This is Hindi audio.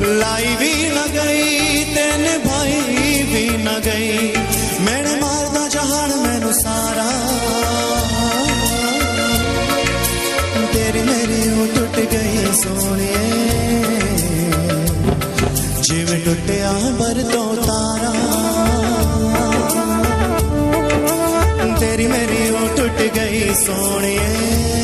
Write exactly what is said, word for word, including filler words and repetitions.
लाई भी न गई तेन भाई भी न गई मैंने मारदा जहान मैनू सारा तेरी मेरी वो टुट गई सोने जिवें टुटिया बर तो तारा तेरी मेरी वो टुट गई सोने